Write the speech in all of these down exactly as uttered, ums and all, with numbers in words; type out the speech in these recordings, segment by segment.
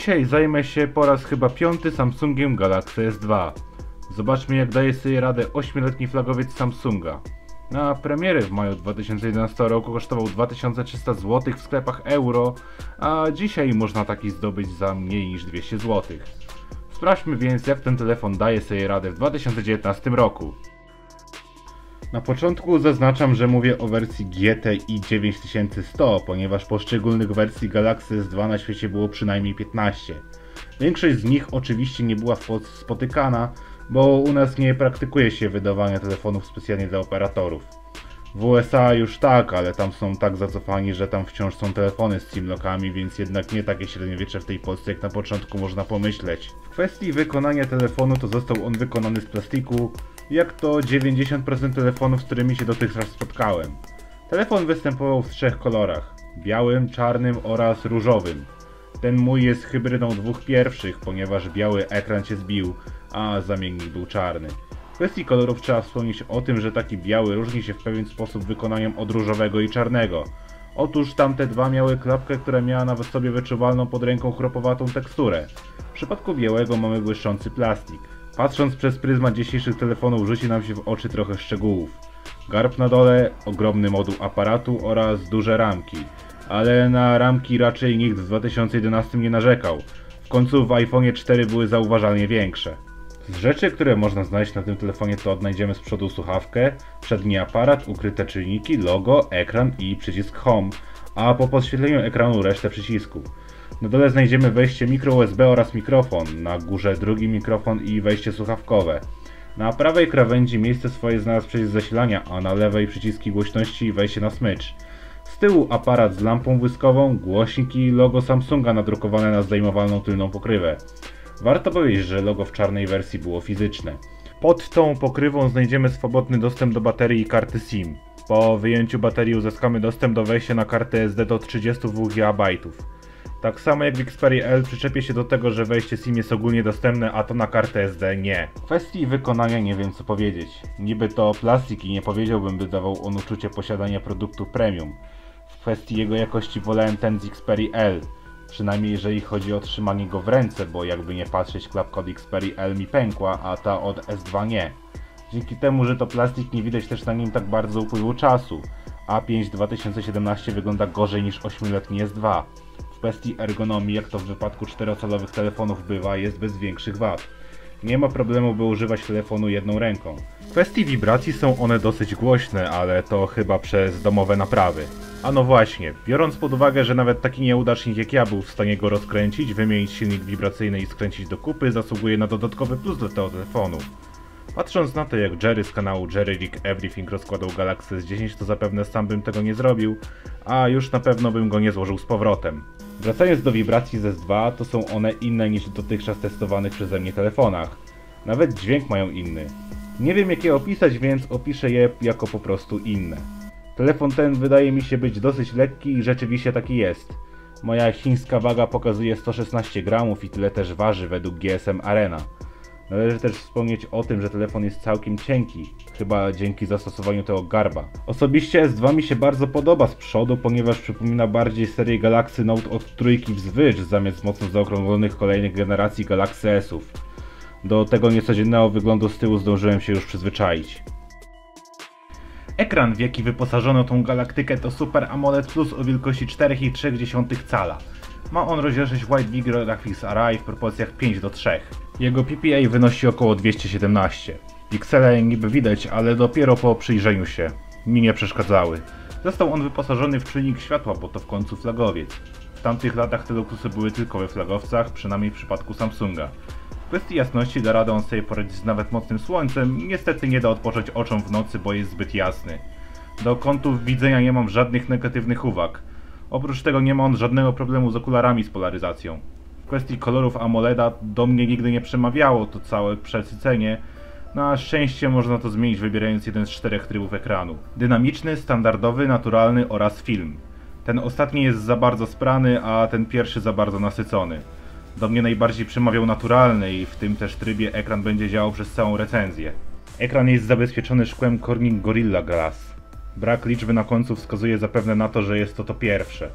Dzisiaj zajmę się po raz chyba piąty Samsungiem Galaxy S dwa. Zobaczmy, jak daje sobie radę ośmioletni flagowiec Samsunga. Na premierę w maju dwa tysiące jedenastego roku kosztował dwa tysiące trzysta złotych w sklepach euro, a dzisiaj można taki zdobyć za mniej niż dwieście złotych. Sprawdźmy więc, jak ten telefon daje sobie radę w dwa tysiące dziewiętnastym roku. Na początku zaznaczam, że mówię o wersji G T I dziewięć tysięcy sto, ponieważ poszczególnych wersji Galaxy S dwa na świecie było przynajmniej piętnaście. Większość z nich oczywiście nie była spotykana, bo u nas nie praktykuje się wydawania telefonów specjalnie dla operatorów. W U S A już tak, ale tam są tak zacofani, że tam wciąż są telefony z SIM-lockami, więc jednak nie takie średniowiecze w tej Polsce, jak na początku można pomyśleć. W kwestii wykonania telefonu to został on wykonany z plastiku, jak to dziewięćdziesiąt procent telefonów, z którymi się dotychczas spotkałem. Telefon występował w trzech kolorach: białym, czarnym oraz różowym. Ten mój jest hybrydą dwóch pierwszych, ponieważ biały ekran się zbił, a zamiennik był czarny. W kwestii kolorów trzeba wspomnieć o tym, że taki biały różni się w pewien sposób wykonaniem od różowego i czarnego. Otóż tamte dwa miały klapkę, która miała nawet sobie wyczuwalną pod ręką chropowatą teksturę. W przypadku białego mamy błyszczący plastik. Patrząc przez pryzmat dzisiejszych telefonów rzuci nam się w oczy trochę szczegółów. Garb na dole, ogromny moduł aparatu oraz duże ramki. Ale na ramki raczej nikt w dwa tysiące jedenastym nie narzekał. W końcu w iPhone cztery były zauważalnie większe. Z rzeczy, które można znaleźć na tym telefonie, to odnajdziemy z przodu słuchawkę, przedni aparat, ukryte czujniki, logo, ekran i przycisk Home, a po podświetleniu ekranu resztę przycisków. Na dole znajdziemy wejście micro U S B oraz mikrofon, na górze drugi mikrofon i wejście słuchawkowe. Na prawej krawędzi miejsce swoje znalazł przycisk zasilania, a na lewej przyciski głośności i wejście na smycz. Z tyłu aparat z lampą błyskową, głośnik i logo Samsunga nadrukowane na zdejmowalną tylną pokrywę. Warto powiedzieć, że logo w czarnej wersji było fizyczne. Pod tą pokrywą znajdziemy swobodny dostęp do baterii i karty SIM. Po wyjęciu baterii uzyskamy dostęp do wejścia na kartę S D do trzydziestu dwóch gigabajtów. Tak samo jak w Xperia L przyczepię się do tego, że wejście SIM jest ogólnie dostępne, a to na kartę S D nie. W kwestii wykonania nie wiem co powiedzieć. Niby to plastik i nie powiedziałbym, by dawał on uczucie posiadania produktu premium. W kwestii jego jakości wolałem ten z Xperia L. Przynajmniej jeżeli chodzi o trzymanie go w ręce, bo jakby nie patrzeć, klapka od Xperia L mi pękła, a ta od S dwa nie. Dzięki temu, że to plastik, nie widać też na nim tak bardzo upływu czasu. A pięć dwa tysiące siedemnaście wygląda gorzej niż ośmioletni S dwa. W kwestii ergonomii, jak to w wypadku czterocalowych telefonów bywa, jest bez większych wad. Nie ma problemu, by używać telefonu jedną ręką. W kwestii wibracji są one dosyć głośne, ale to chyba przez domowe naprawy. A no właśnie, biorąc pod uwagę, że nawet taki nieudacznik jak ja był w stanie go rozkręcić, wymienić silnik wibracyjny i skręcić do kupy, zasługuje na dodatkowy plus do tego telefonu. Patrząc na to, jak Jerry z kanału Jerry Rig Everything rozkładał Galaxy S dziesięć, to zapewne sam bym tego nie zrobił, a już na pewno bym go nie złożył z powrotem. Wracając do wibracji z S dwa, to są one inne niż w dotychczas testowanych przeze mnie telefonach. Nawet dźwięk mają inny. Nie wiem jak je opisać, więc opiszę je jako po prostu inne. Telefon ten wydaje mi się być dosyć lekki i rzeczywiście taki jest. Moja chińska waga pokazuje sto szesnaście gramów i tyle też waży według G S M Arena. Należy też wspomnieć o tym, że telefon jest całkiem cienki, chyba dzięki zastosowaniu tego garba. Osobiście S dwa mi się bardzo podoba z przodu, ponieważ przypomina bardziej serię Galaxy Note od trójki wzwyż, zamiast mocno zaokrąglonych kolejnych generacji Galaxy S-ów. Do tego niecodziennego wyglądu z tyłu zdążyłem się już przyzwyczaić. Ekran, w jaki wyposażono tą galaktykę, to Super AMOLED Plus o wielkości cztery i trzy dziesiąte cala. Ma on rozdzielczość Wide Video Graphics Array w proporcjach pięć do trzech. Jego P P A wynosi około dwieście siedemnaście. Piksele niby widać, ale dopiero po przyjrzeniu się. Mi nie przeszkadzały. Został on wyposażony w czujnik światła, bo to w końcu flagowiec. W tamtych latach te luksusy były tylko we flagowcach, przynajmniej w przypadku Samsunga. W kwestii jasności da radę on sobie poradzić z nawet mocnym słońcem, niestety nie da odpocząć oczom w nocy, bo jest zbyt jasny. Do kątów widzenia nie mam żadnych negatywnych uwag. Oprócz tego nie ma on żadnego problemu z okularami z polaryzacją. W kwestii kolorów AMOLEDa do mnie nigdy nie przemawiało to całe przesycenie. Na szczęście można to zmienić wybierając jeden z czterech trybów ekranu. Dynamiczny, standardowy, naturalny oraz film. Ten ostatni jest za bardzo sprany, a ten pierwszy za bardzo nasycony. Do mnie najbardziej przemawiał naturalny i w tym też trybie ekran będzie działał przez całą recenzję. Ekran jest zabezpieczony szkłem Corning Gorilla Glass. Brak liczby na końcu wskazuje zapewne na to, że jest to to pierwsze.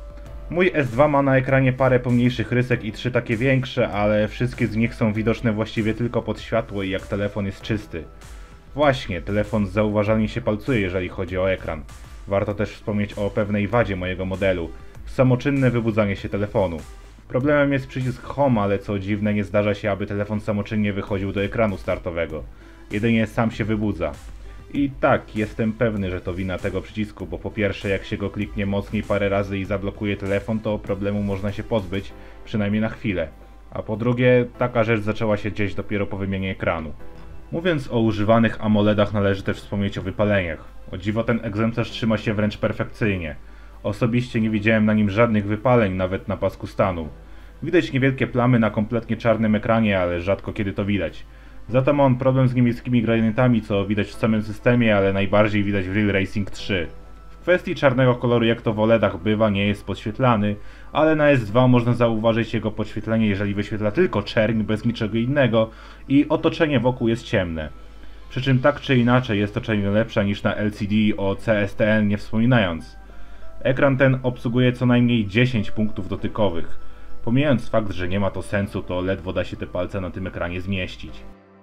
Mój S dwa ma na ekranie parę pomniejszych rysek i trzy takie większe, ale wszystkie z nich są widoczne właściwie tylko pod światło i jak telefon jest czysty. Właśnie, telefon zauważalnie się palcuje, jeżeli chodzi o ekran. Warto też wspomnieć o pewnej wadzie mojego modelu. Samoczynne wybudzanie się telefonu. Problemem jest przycisk Home, ale co dziwne, nie zdarza się, aby telefon samoczynnie wychodził do ekranu startowego. Jedynie sam się wybudza. I tak, jestem pewny, że to wina tego przycisku, bo po pierwsze, jak się go kliknie mocniej parę razy i zablokuje telefon, to problemu można się pozbyć, przynajmniej na chwilę. A po drugie, taka rzecz zaczęła się dziać dopiero po wymianie ekranu. Mówiąc o używanych AMOLEDach, należy też wspomnieć o wypaleniach. O dziwo ten egzemplarz trzyma się wręcz perfekcyjnie. Osobiście nie widziałem na nim żadnych wypaleń, nawet na pasku stanu. Widać niewielkie plamy na kompletnie czarnym ekranie, ale rzadko kiedy to widać. Za to ma on problem z niemieckimi gradientami, co widać w samym systemie, ale najbardziej widać w Real Racing trzy. W kwestii czarnego koloru, jak to w OLEDach bywa, nie jest podświetlany, ale na S dwa można zauważyć jego podświetlenie, jeżeli wyświetla tylko czerń, bez niczego innego i otoczenie wokół jest ciemne. Przy czym tak czy inaczej jest to czerń lepsza niż na L C D, o C S T N nie wspominając. Ekran ten obsługuje co najmniej dziesięć punktów dotykowych. Pomijając fakt, że nie ma to sensu, to ledwo da się te palce na tym ekranie zmieścić.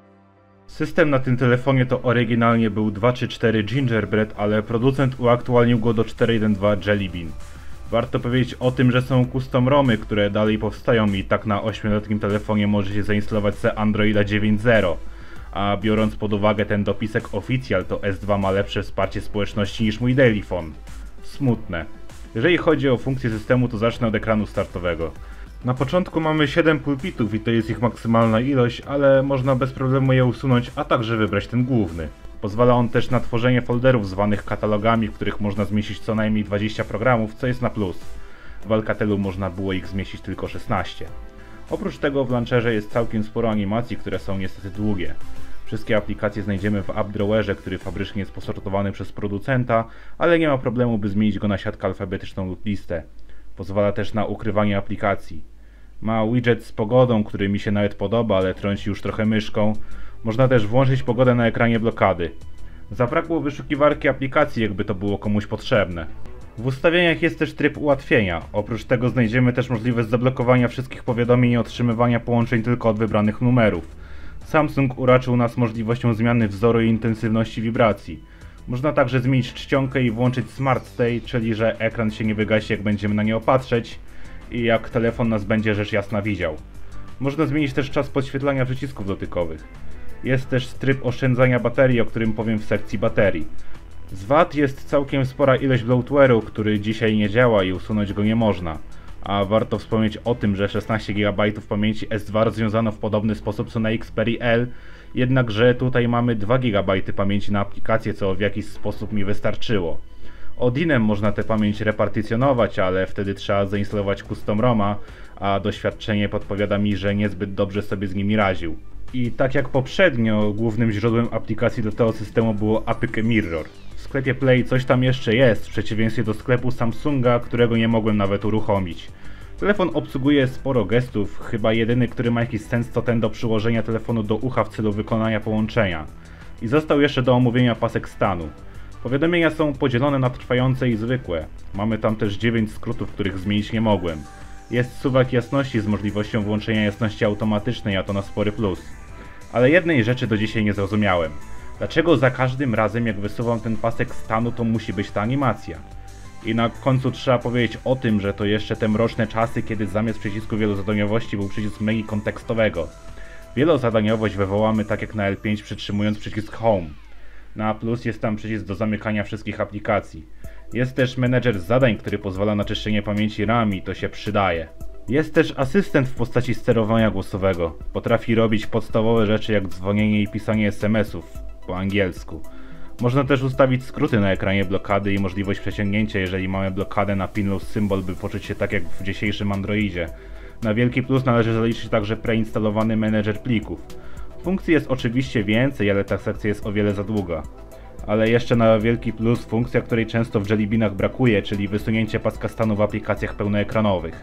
System na tym telefonie to oryginalnie był dwa trzy cztery Gingerbread, ale producent uaktualnił go do cztery jeden dwa Jelly Bean. Warto powiedzieć o tym, że są custom romy, które dalej powstają i tak na ośmioletnim telefonie możecie zainstalować sobie Androida dziewięć zero. A biorąc pod uwagę ten dopisek oficjal, to S dwa ma lepsze wsparcie społeczności niż mój Daily Phone. Smutne. Jeżeli chodzi o funkcję systemu, to zacznę od ekranu startowego. Na początku mamy siedem pulpitów i to jest ich maksymalna ilość, ale można bez problemu je usunąć, a także wybrać ten główny. Pozwala on też na tworzenie folderów zwanych katalogami, w których można zmieścić co najmniej dwadzieścia programów, co jest na plus. W Alcatelu można było ich zmieścić tylko szesnaście. Oprócz tego w launcherze jest całkiem sporo animacji, które są niestety długie. Wszystkie aplikacje znajdziemy w App Drawerze, który fabrycznie jest posortowany przez producenta, ale nie ma problemu, by zmienić go na siatkę alfabetyczną lub listę. Pozwala też na ukrywanie aplikacji. Ma widget z pogodą, który mi się nawet podoba, ale trąci już trochę myszką. Można też włączyć pogodę na ekranie blokady. Zabrakło wyszukiwarki aplikacji, jakby to było komuś potrzebne. W ustawieniach jest też tryb ułatwienia. Oprócz tego znajdziemy też możliwość zablokowania wszystkich powiadomień i otrzymywania połączeń tylko od wybranych numerów. Samsung uraczył nas możliwością zmiany wzoru i intensywności wibracji. Można także zmienić czcionkę i włączyć Smart Stay, czyli że ekran się nie wygasi, jak będziemy na niego patrzeć i jak telefon nas będzie rzecz jasna widział. Można zmienić też czas podświetlania przycisków dotykowych. Jest też tryb oszczędzania baterii, o którym powiem w sekcji baterii. Z wad jest całkiem spora ilość bloatware'u, który dzisiaj nie działa i usunąć go nie można. A warto wspomnieć o tym, że szesnaście gigabajtów pamięci S dwa rozwiązano w podobny sposób co na Xperia L, jednakże tutaj mamy dwa gigabajty pamięci na aplikację, co w jakiś sposób mi wystarczyło. Odinem można tę pamięć repartycjonować, ale wtedy trzeba zainstalować custom roma, a doświadczenie podpowiada mi, że niezbyt dobrze sobie z nimi radził. I tak jak poprzednio, głównym źródłem aplikacji do tego systemu było Apple Mirror. W sklepie Play coś tam jeszcze jest, w przeciwieństwie do sklepu Samsunga, którego nie mogłem nawet uruchomić. Telefon obsługuje sporo gestów, chyba jedyny, który ma jakiś sens, to ten do przyłożenia telefonu do ucha w celu wykonania połączenia. I został jeszcze do omówienia pasek stanu. Powiadomienia są podzielone na trwające i zwykłe. Mamy tam też dziewięć skrótów, których zmienić nie mogłem. Jest suwak jasności z możliwością włączenia jasności automatycznej, a to na spory plus. Ale jednej rzeczy do dzisiaj nie zrozumiałem. Dlaczego za każdym razem jak wysuwam ten pasek stanu, to musi być ta animacja? I na końcu trzeba powiedzieć o tym, że to jeszcze te mroczne czasy, kiedy zamiast przycisku wielozadaniowości był przycisk menu kontekstowego. Wielozadaniowość wywołamy tak jak na L pięć, przytrzymując przycisk Home. Na plus jest tam przycisk do zamykania wszystkich aplikacji. Jest też menedżer zadań, który pozwala na czyszczenie pamięci RAM i to się przydaje. Jest też asystent w postaci sterowania głosowego. Potrafi robić podstawowe rzeczy jak dzwonienie i pisanie es em esów po angielsku. Można też ustawić skróty na ekranie blokady i możliwość przeciągnięcia, jeżeli mamy blokadę na Pinless Symbol, by poczuć się tak jak w dzisiejszym Androidzie. Na wielki plus należy zaliczyć także preinstalowany menedżer plików. Funkcji jest oczywiście więcej, ale ta sekcja jest o wiele za długa. Ale jeszcze na wielki plus funkcja, której często w Jelly Beanach brakuje, czyli wysunięcie paska stanu w aplikacjach pełnoekranowych.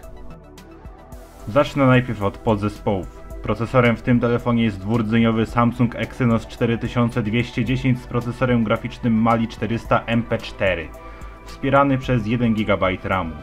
Zacznę najpierw od podzespołów. Procesorem w tym telefonie jest dwurdzeniowy Samsung Exynos cztery tysiące dwieście dziesięć z procesorem graficznym Mali czterysta M P cztery, wspierany przez jeden gigabajt ramu.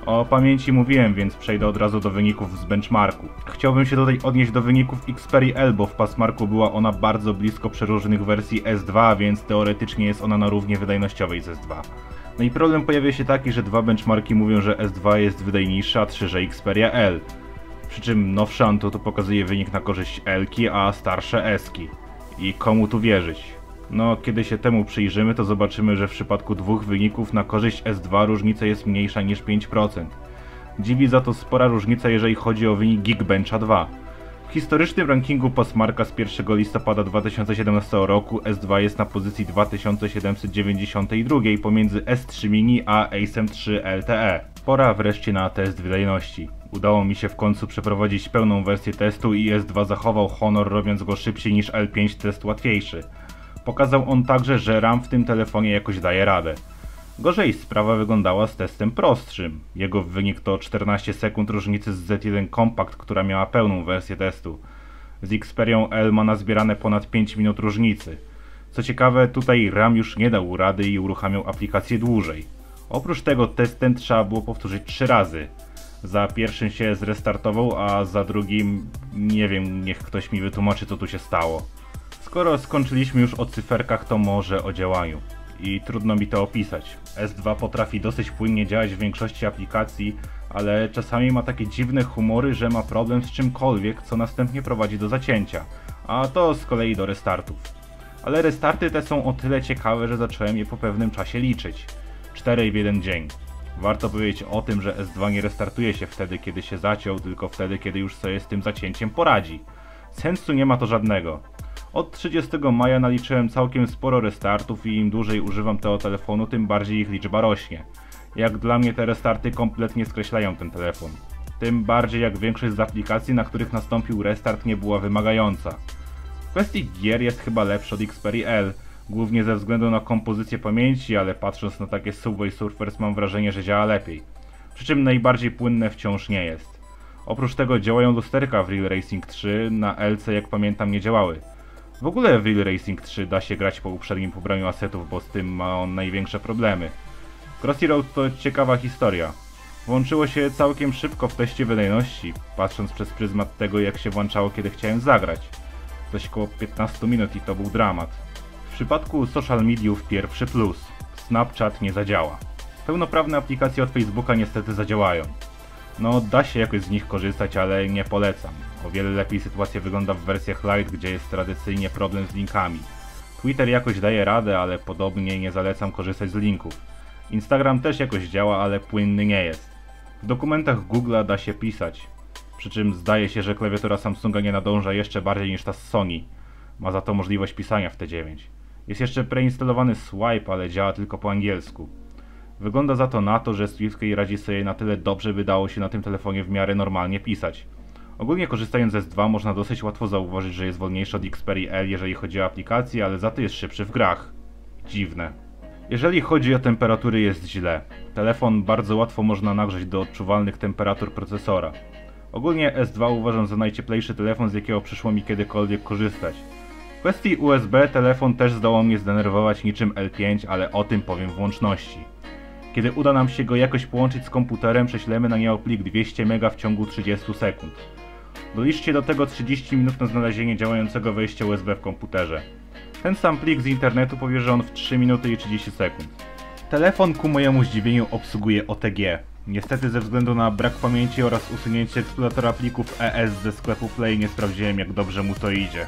O pamięci mówiłem, więc przejdę od razu do wyników z benchmarku. Chciałbym się tutaj odnieść do wyników Xperia L, bo w passmarku była ona bardzo blisko przeróżnych wersji S dwa, więc teoretycznie jest ona na równi wydajnościowej z S dwa. No i problem pojawia się taki, że dwa benchmarki mówią, że S dwa jest wydajniejsza, a trzy, że Xperia L. Przy czym nowsze Antutu pokazuje wynik na korzyść L-ki, a starsze S-ki. I komu tu wierzyć? No, kiedy się temu przyjrzymy, to zobaczymy, że w przypadku dwóch wyników na korzyść S dwa różnica jest mniejsza niż pięć procent. Dziwi za to spora różnica, jeżeli chodzi o wynik Geekbencha dwa. W historycznym rankingu passmarka z pierwszego listopada dwa tysiące siedemnastego roku S dwa jest na pozycji dwa tysiące siedemset dziewięćdziesiątej drugiej pomiędzy S trzy Mini a Ace'em trzy L T E. Pora wreszcie na test wydajności. Udało mi się w końcu przeprowadzić pełną wersję testu i S dwa zachował honor, robiąc go szybciej niż L pięć, test łatwiejszy. Pokazał on także, że RAM w tym telefonie jakoś daje radę. Gorzej sprawa wyglądała z testem prostszym. Jego wynik to czternaście sekund różnicy z Z jeden Compact, która miała pełną wersję testu. Z Xperią L ma nazbierane ponad pięć minut różnicy. Co ciekawe, tutaj RAM już nie dał rady i uruchamiał aplikację dłużej. Oprócz tego test ten trzeba było powtórzyć trzy razy. Za pierwszym się zrestartował, a za drugim nie wiem, niech ktoś mi wytłumaczy, co tu się stało. Skoro skończyliśmy już o cyferkach, to może o działaniu. I trudno mi to opisać. S dwa potrafi dosyć płynnie działać w większości aplikacji, ale czasami ma takie dziwne humory, że ma problem z czymkolwiek, co następnie prowadzi do zacięcia, a to z kolei do restartów. Ale restarty te są o tyle ciekawe, że zacząłem je po pewnym czasie liczyć. cztery w jeden dzień. Warto powiedzieć o tym, że S dwa nie restartuje się wtedy, kiedy się zaciął, tylko wtedy, kiedy już sobie z tym zacięciem poradzi. Sensu nie ma to żadnego. Od trzydziestego maja naliczyłem całkiem sporo restartów i im dłużej używam tego telefonu, tym bardziej ich liczba rośnie. Jak dla mnie te restarty kompletnie skreślają ten telefon. Tym bardziej jak większość z aplikacji, na których nastąpił restart, nie była wymagająca. W kwestii gier jest chyba lepszy od Xperia L, głównie ze względu na kompozycję pamięci, ale patrząc na takie Subway Surfers mam wrażenie, że działa lepiej. Przy czym najbardziej płynne wciąż nie jest. Oprócz tego działają lusterka w Real Racing trzy, na L C jak pamiętam nie działały. W ogóle w Real Racing trzy da się grać po uprzednim pobraniu asetów, bo z tym ma on największe problemy. Crossy Road to ciekawa historia. Włączyło się całkiem szybko w teście wydajności, patrząc przez pryzmat tego, jak się włączało, kiedy chciałem zagrać. Coś koło piętnaście minut i to był dramat. W przypadku social mediów pierwszy plus. Snapchat nie zadziała. Pełnoprawne aplikacje od Facebooka niestety zadziałają. No, da się jakoś z nich korzystać, ale nie polecam. O wiele lepiej sytuacja wygląda w wersjach Lite, gdzie jest tradycyjnie problem z linkami. Twitter jakoś daje radę, ale podobnie nie zalecam korzystać z linków. Instagram też jakoś działa, ale płynny nie jest. W dokumentach Google'a da się pisać. Przy czym zdaje się, że klawiatura Samsunga nie nadąża jeszcze bardziej niż ta z Sony. Ma za to możliwość pisania w T dziewięć. Jest jeszcze preinstalowany Swipe, ale działa tylko po angielsku. Wygląda za to na to, że SwiftKey radzi sobie na tyle dobrze, by dało się na tym telefonie w miarę normalnie pisać. Ogólnie korzystając z S dwa można dosyć łatwo zauważyć, że jest wolniejszy od Xperia L, jeżeli chodzi o aplikacje, ale za to jest szybszy w grach. Dziwne. Jeżeli chodzi o temperatury, jest źle. Telefon bardzo łatwo można nagrzać do odczuwalnych temperatur procesora. Ogólnie S dwa uważam za najcieplejszy telefon, z jakiego przyszło mi kiedykolwiek korzystać. W kwestii U S B telefon też zdołał mnie zdenerwować niczym L pięć, ale o tym powiem w łączności. Kiedy uda nam się go jakoś połączyć z komputerem, prześlemy na niego plik dwieście mega w ciągu trzydziestu sekund. Doliczcie do tego trzydzieści minut na znalezienie działającego wejścia U S B w komputerze. Ten sam plik z internetu powierzy on w trzy minuty i trzydzieści sekund. Telefon ku mojemu zdziwieniu obsługuje O T G. Niestety ze względu na brak pamięci oraz usunięcie eksploratora plików E S ze sklepu Play nie sprawdziłem, jak dobrze mu to idzie.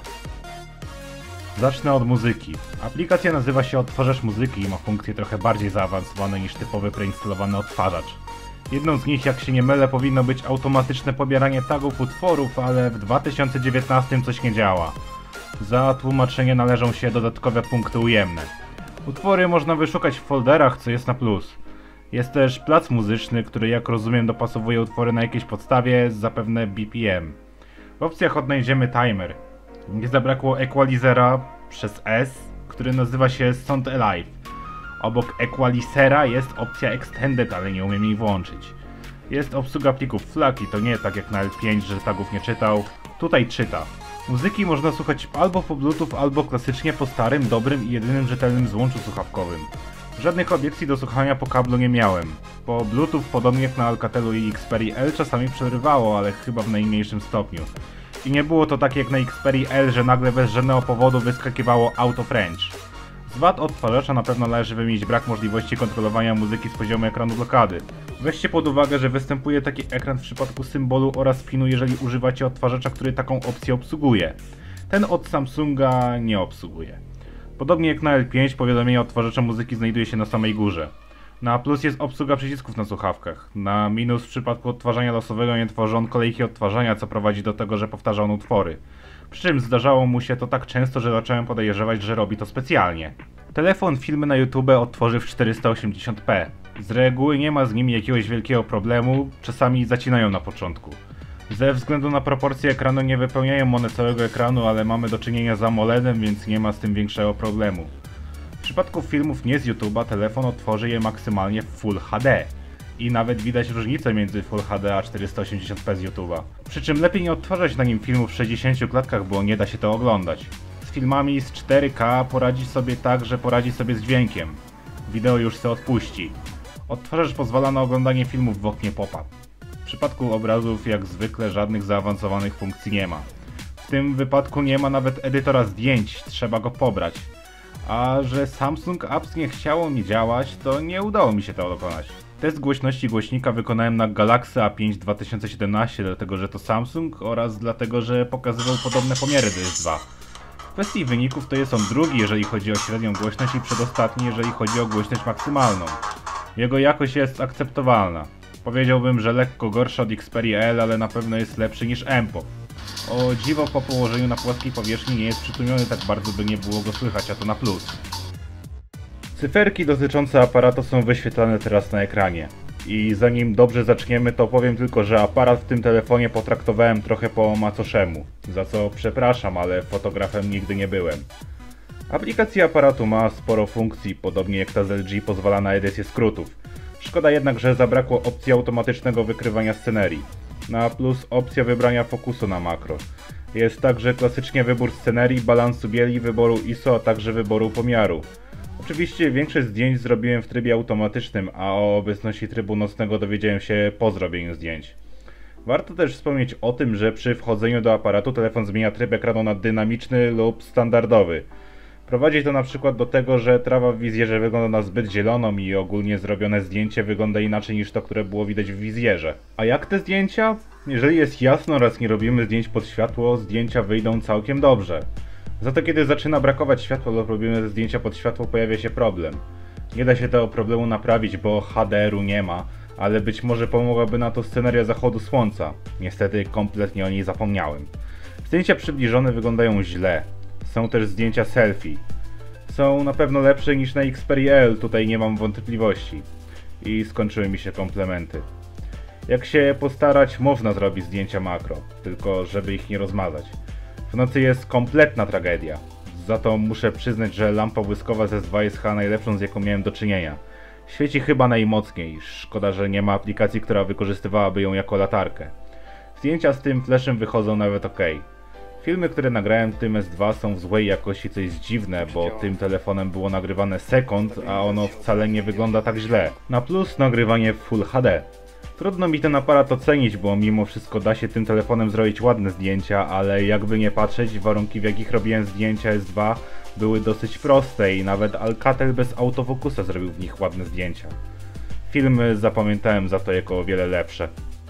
Zacznę od muzyki. Aplikacja nazywa się Odtwarzacz Muzyki i ma funkcje trochę bardziej zaawansowane niż typowy preinstalowany odtwarzacz. Jedną z nich, jak się nie mylę, powinno być automatyczne pobieranie tagów utworów, ale w dwa tysiące dziewiętnastym coś nie działa. Za tłumaczenie należą się dodatkowe punkty ujemne. Utwory można wyszukać w folderach, co jest na plus. Jest też plac muzyczny, który jak rozumiem dopasowuje utwory na jakiejś podstawie, zapewne B P M. W opcjach odnajdziemy timer. Nie zabrakło equalizera przez S, który nazywa się Sound Alive. Obok equalizera jest opcja Extended, ale nie umiem jej włączyć. Jest obsługa plików FLAC i to nie tak jak na L pięć, że tagów nie czytał. Tutaj czyta. Muzyki można słuchać albo po Bluetooth, albo klasycznie po starym, dobrym i jedynym rzetelnym złączu słuchawkowym. Żadnych obiekcji do słuchania po kablu nie miałem. Po Bluetooth, podobnie jak na Alcatelu i Xperia L, czasami przerywało, ale chyba w najmniejszym stopniu. I nie było to tak jak na Xperia L, że nagle bez żadnego powodu wyskakiwało Auto French. Z wad odtwarzacza na pewno należy wymienić brak możliwości kontrolowania muzyki z poziomu ekranu blokady. Weźcie pod uwagę, że występuje taki ekran w przypadku symbolu oraz pinu, jeżeli używacie odtwarzacza, który taką opcję obsługuje. Ten od Samsunga nie obsługuje. Podobnie jak na L pięć, powiadomienie odtwarzacza muzyki znajduje się na samej górze. Na plus jest obsługa przycisków na słuchawkach. Na minus w przypadku odtwarzania losowego nie tworzy on kolejki odtwarzania, co prowadzi do tego, że powtarza on utwory. Przy czym zdarzało mu się to tak często, że zacząłem podejrzewać, że robi to specjalnie. Telefon filmy na YouTube odtworzy w czterysta osiemdziesiąt p. Z reguły nie ma z nimi jakiegoś wielkiego problemu, czasami zacinają na początku. Ze względu na proporcje ekranu nie wypełniają one całego ekranu, ale mamy do czynienia z AMOLEDem, więc nie ma z tym większego problemu. W przypadku filmów nie z YouTube'a telefon odtworzy je maksymalnie w Full H D. I nawet widać różnicę między Full H D a czterysta osiemdziesiąt p z YouTube'a. Przy czym lepiej nie odtwarzać na nim filmów w sześćdziesięciu klatkach, bo nie da się to oglądać. Z filmami z cztery K poradzi sobie tak, że poradzi sobie z dźwiękiem. Wideo już se odpuści. Odtwarzacz pozwala na oglądanie filmów w oknie pop-up. W przypadku obrazów jak zwykle żadnych zaawansowanych funkcji nie ma. W tym wypadku nie ma nawet edytora zdjęć, trzeba go pobrać. A że Samsung Apps nie chciało mi działać, to nie udało mi się to dokonać. Test głośności głośnika wykonałem na Galaxy A pięć dwa tysiące siedemnaście, dlatego że to Samsung oraz dlatego, że pokazywał podobne pomiary do S dwa. W kwestii wyników to jest on drugi, jeżeli chodzi o średnią głośność i przedostatni, jeżeli chodzi o głośność maksymalną. Jego jakość jest akceptowalna. Powiedziałbym, że lekko gorsza od Xperia L, ale na pewno jest lepszy niż M P O. O dziwo po położeniu na płaskiej powierzchni nie jest przytłumiony tak bardzo, by nie było go słychać, a to na plus. Cyferki dotyczące aparatu są wyświetlane teraz na ekranie. I zanim dobrze zaczniemy, to powiem tylko, że aparat w tym telefonie potraktowałem trochę po macoszemu. Za co przepraszam, ale fotografem nigdy nie byłem. Aplikacja aparatu ma sporo funkcji, podobnie jak ta z L G pozwala na edycję skrótów. Szkoda jednak, że zabrakło opcji automatycznego wykrywania scenerii. Na plus opcja wybrania fokusu na makro. Jest także klasycznie wybór scenerii, balansu bieli, wyboru I S O, a także wyboru pomiaru. Oczywiście większość zdjęć zrobiłem w trybie automatycznym, a o obecności trybu nocnego dowiedziałem się po zrobieniu zdjęć. Warto też wspomnieć o tym, że przy wchodzeniu do aparatu telefon zmienia tryb ekranu na dynamiczny lub standardowy. Prowadzi to na przykład do tego, że trawa w wizjerze wygląda na zbyt zieloną i ogólnie zrobione zdjęcie wygląda inaczej niż to, które było widać w wizjerze. A jak te zdjęcia? Jeżeli jest jasno oraz nie robimy zdjęć pod światło, zdjęcia wyjdą całkiem dobrze. Za to kiedy zaczyna brakować światła lub robimy zdjęcia pod światło, pojawia się problem. Nie da się tego problemu naprawić, bo H D R u nie ma, ale być może pomogłaby na to sceneria zachodu słońca. Niestety kompletnie o niej zapomniałem. Zdjęcia przybliżone wyglądają źle. Są też zdjęcia selfie. Są na pewno lepsze niż na Xperia L, tutaj nie mam wątpliwości. I skończyły mi się komplementy. Jak się postarać, można zrobić zdjęcia makro, tylko żeby ich nie rozmazać. W nocy jest kompletna tragedia. Za to muszę przyznać, że lampa błyskowa z S dwa jest chyba najlepszą, z jaką miałem do czynienia. Świeci chyba najmocniej, szkoda, że nie ma aplikacji, która wykorzystywałaby ją jako latarkę. Zdjęcia z tym flashem wychodzą nawet ok. Filmy, które nagrałem tym S dwa są w złej jakości, co jest dziwne, bo tym telefonem było nagrywane sekund, a ono wcale nie wygląda tak źle. Na plus nagrywanie w Full H D. Trudno mi ten aparat ocenić, bo mimo wszystko da się tym telefonem zrobić ładne zdjęcia, ale jakby nie patrzeć, warunki w jakich robiłem zdjęcia S dwa były dosyć proste i nawet Alcatel bez autofokusa zrobił w nich ładne zdjęcia. Filmy zapamiętałem za to jako o wiele lepsze.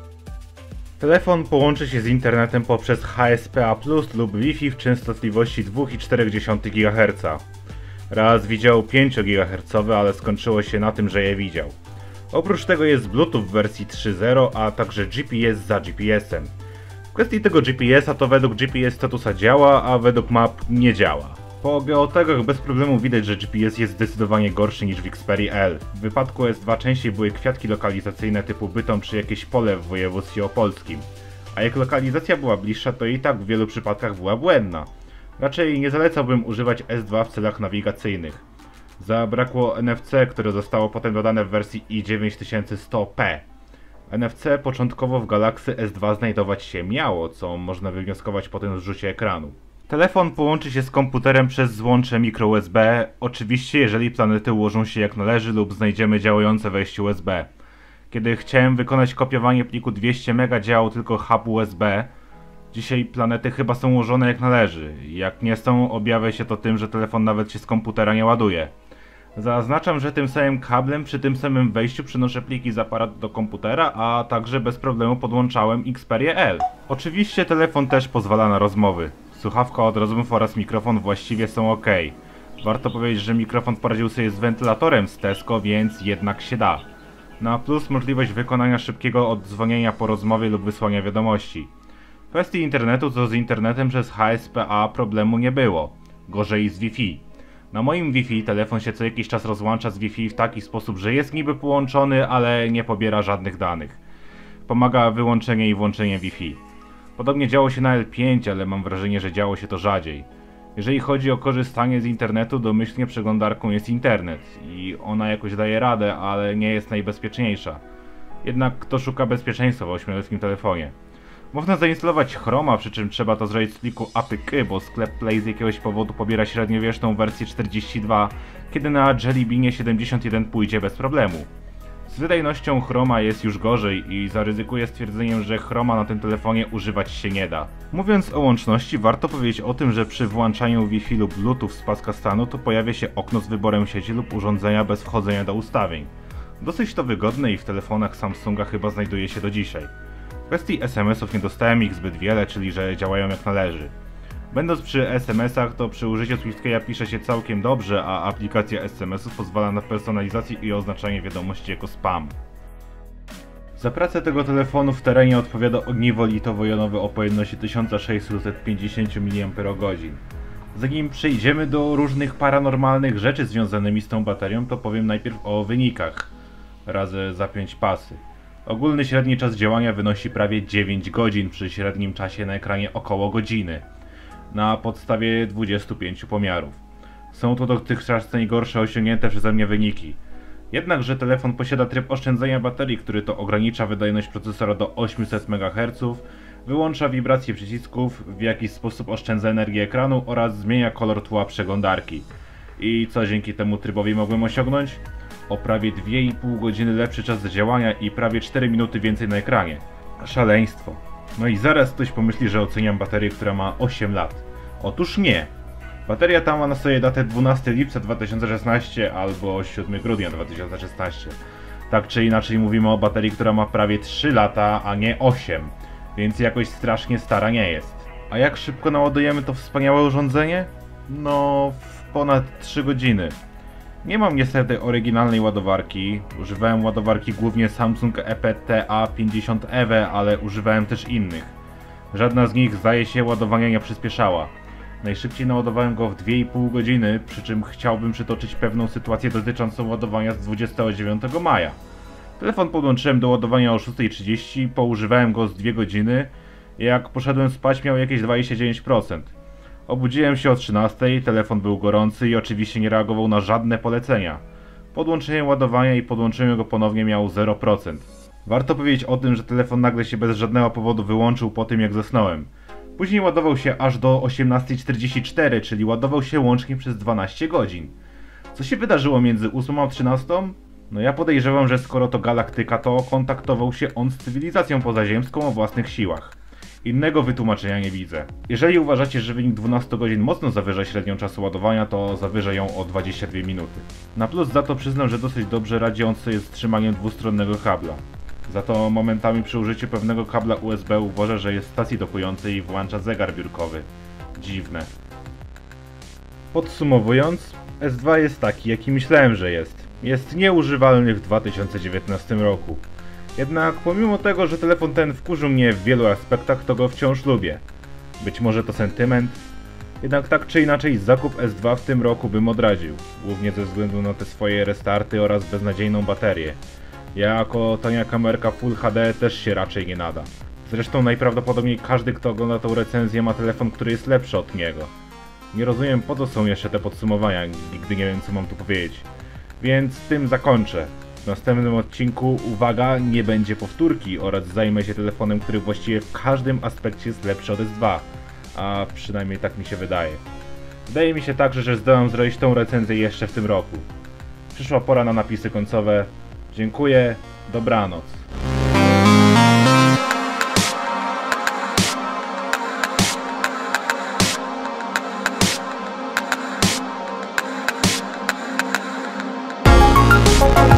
Telefon połączy się z internetem poprzez H S P A plus lub Wi-Fi w częstotliwości dwa i cztery dziesiąte gigaherca. Raz widział pięć gigahercowe, ale skończyło się na tym, że je widział. Oprócz tego jest Bluetooth w wersji trzy zero, a także G P S za G P S-em. W kwestii tego G P S-a to według G P S statusa działa, a według map nie działa. Po geotagach bez problemu widać, że G P S jest zdecydowanie gorszy niż w Xperia L. W wypadku S dwa częściej były kwiatki lokalizacyjne typu Bytom czy jakieś pole w województwie opolskim. A jak lokalizacja była bliższa, to i tak w wielu przypadkach była błędna. Raczej nie zalecałbym używać S dwa w celach nawigacyjnych. Zabrakło N F C, które zostało potem dodane w wersji I dziewięć tysiące sto P. N F C początkowo w Galaxy S dwa znajdować się miało, co można wywnioskować po tym zrzucie ekranu. Telefon połączy się z komputerem przez złącze mikro U S B, oczywiście jeżeli planety ułożą się jak należy lub znajdziemy działające wejście U S B. Kiedy chciałem wykonać kopiowanie pliku dwieście mega działał tylko hub U S B. Dzisiaj planety chyba są ułożone jak należy. Jak nie są, objawia się to tym, że telefon nawet się z komputera nie ładuje. Zaznaczam, że tym samym kablem przy tym samym wejściu przenoszę pliki z aparatu do komputera, a także bez problemu podłączałem Xperia L. Oczywiście telefon też pozwala na rozmowy. Słuchawka od rozmów oraz mikrofon właściwie są ok. Warto powiedzieć, że mikrofon poradził sobie z wentylatorem z Tesco, więc jednak się da. Na plus możliwość wykonania szybkiego oddzwonienia po rozmowie lub wysłania wiadomości. W kwestii internetu to z internetem przez H S P A problemu nie było. Gorzej z Wi-Fi. Na moim Wi-Fi telefon się co jakiś czas rozłącza z Wi-Fi w taki sposób, że jest niby połączony, ale nie pobiera żadnych danych. Pomaga wyłączenie i włączenie Wi-Fi. Podobnie działo się na L pięć, ale mam wrażenie, że działo się to rzadziej. Jeżeli chodzi o korzystanie z internetu, domyślnie przeglądarką jest internet i ona jakoś daje radę, ale nie jest najbezpieczniejsza. Jednak kto szuka bezpieczeństwa w ośmioletnim telefonie? Można zainstalować Chroma, przy czym trzeba to zrobić z pliku A P K, bo sklep Play z jakiegoś powodu pobiera średniowieczną wersję czterdzieści dwa, kiedy na Jelly Beanie siedemdziesiąt jeden pójdzie bez problemu. Z wydajnością Chroma jest już gorzej i zaryzykuję stwierdzeniem, że Chroma na tym telefonie używać się nie da. Mówiąc o łączności, warto powiedzieć o tym, że przy włączaniu Wi-Fi lub Bluetooth z paska stanu to pojawia się okno z wyborem sieci lub urządzenia bez wchodzenia do ustawień. Dosyć to wygodne i w telefonach Samsunga chyba znajduje się do dzisiaj. W kwestii S M S ów nie dostałem ich zbyt wiele, czyli że działają jak należy. Będąc przy S M S ach, to przy użyciu SwiftKey'a pisze się całkiem dobrze, a aplikacja S M S ów pozwala na personalizację i oznaczanie wiadomości jako spam. Za pracę tego telefonu w terenie odpowiada ogniwo litowo-jonowe o pojemności tysiąc sześćset pięćdziesiąt miliampergodzin. Zanim przejdziemy do różnych paranormalnych rzeczy związanymi z tą baterią, to powiem najpierw o wynikach. Razy zapiąć pasy. Ogólny średni czas działania wynosi prawie dziewięć godzin przy średnim czasie na ekranie około godziny. Na podstawie dwudziestu pięciu pomiarów. Są to dotychczas najgorsze osiągnięte przeze mnie wyniki. Jednakże telefon posiada tryb oszczędzania baterii, który to ogranicza wydajność procesora do osiemset megaherców, wyłącza wibracje przycisków, w jakiś sposób oszczędza energię ekranu oraz zmienia kolor tła przeglądarki. I co dzięki temu trybowi mogłem osiągnąć? O prawie dwie i pół godziny lepszy czas działania i prawie cztery minuty więcej na ekranie. Szaleństwo. No i zaraz ktoś pomyśli, że oceniam baterię, która ma osiem lat. Otóż nie. Bateria ta ma na sobie datę dwunastego lipca dwa tysiące szesnastego albo siódmego grudnia dwa tysiące szesnastego. Tak czy inaczej mówimy o baterii, która ma prawie trzy lata, a nie osiem. Więc jakoś strasznie stara nie jest. A jak szybko naładujemy to wspaniałe urządzenie? No, w ponad trzy godziny. Nie mam niestety oryginalnej ładowarki. Używałem ładowarki głównie Samsung E P T A pięćdziesiąt E V, ale używałem też innych. Żadna z nich zdaje się ładowania nie przyspieszała. Najszybciej naładowałem go w dwie i pół godziny, przy czym chciałbym przytoczyć pewną sytuację dotyczącą ładowania z dwudziestego dziewiątego maja. Telefon podłączyłem do ładowania o szósta trzydzieści, poużywałem go z dwie godziny. Jak poszedłem spać, miał jakieś dwadzieścia dziewięć procent. Obudziłem się o trzynastej, telefon był gorący i oczywiście nie reagował na żadne polecenia. Podłączyłem ładowania i podłączyłem go ponownie, miał zero procent. Warto powiedzieć o tym, że telefon nagle się bez żadnego powodu wyłączył po tym jak zasnąłem. Później ładował się aż do osiemnastej czterdzieści cztery, czyli ładował się łącznie przez dwanaście godzin. Co się wydarzyło między ósmą a trzynastą? No ja podejrzewam, że skoro to galaktyka, to kontaktował się on z cywilizacją pozaziemską o własnych siłach. Innego wytłumaczenia nie widzę. Jeżeli uważacie, że wynik dwanaście godzin mocno zawyża średnią czasu ładowania, to zawyża ją o dwadzieścia dwie minuty. Na plus za to przyznam, że dosyć dobrze radzi on sobie z trzymaniem dwustronnego kabla. Za to momentami przy użyciu pewnego kabla U S B uważa, że jest w stacji dokującej i włącza zegar biurkowy. Dziwne. Podsumowując, S dwa jest taki, jaki myślałem, że jest. Jest nieużywalny w dwa tysiące dziewiętnastym roku. Jednak pomimo tego, że telefon ten wkurzył mnie w wielu aspektach, to go wciąż lubię. Być może to sentyment? Jednak tak czy inaczej zakup S dwa w tym roku bym odradził. Głównie ze względu na te swoje restarty oraz beznadziejną baterię. Ja jako tania kamerka Full H D też się raczej nie nada. Zresztą najprawdopodobniej każdy, kto ogląda tą recenzję, ma telefon, który jest lepszy od niego. Nie rozumiem, po co są jeszcze te podsumowania, nigdy nie wiem, co mam tu powiedzieć. Więc tym zakończę. W następnym odcinku, uwaga, nie będzie powtórki oraz zajmę się telefonem, który właściwie w każdym aspekcie jest lepszy od S dwa. A przynajmniej tak mi się wydaje. Wydaje mi się także, że zdołam zrobić tą recenzję jeszcze w tym roku. Przyszła pora na napisy końcowe. Dziękuję, dobranoc. We'll be right back.